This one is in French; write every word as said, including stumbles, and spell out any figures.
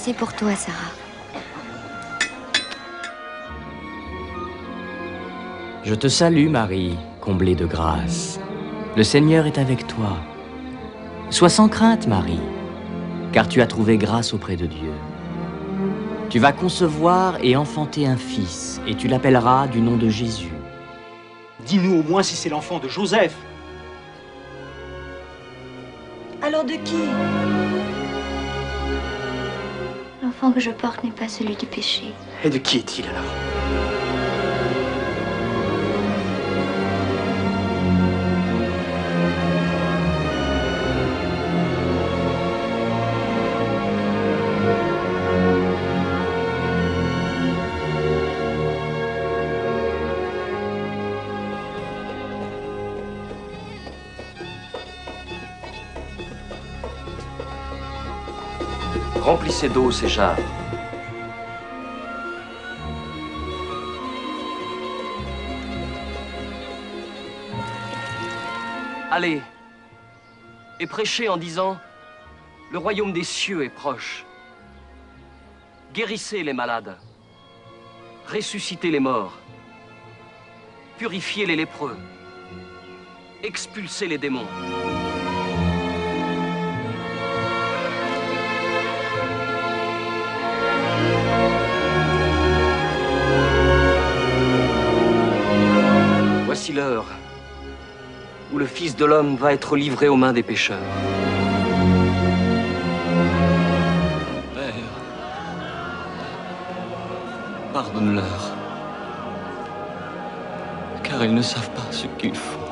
C'est pour toi, Sarah. Je te salue, Marie, comblée de grâce. Le Seigneur est avec toi. Sois sans crainte, Marie, car tu as trouvé grâce auprès de Dieu. Tu vas concevoir et enfanter un fils, et tu l'appelleras du nom de Jésus. Dis-nous au moins si c'est l'enfant de Joseph. Alors de qui? L'enfant que je porte n'est pas celui du péché. Et de qui est-il alors? Remplissez d'eau ces jarres. Allez, et prêchez en disant, le royaume des cieux est proche. Guérissez les malades, ressuscitez les morts, purifiez les lépreux, expulsez les démons. Voici l'heure où le Fils de l'homme va être livré aux mains des pécheurs. Père, pardonne-leur, car ils ne savent pas ce qu'ils font.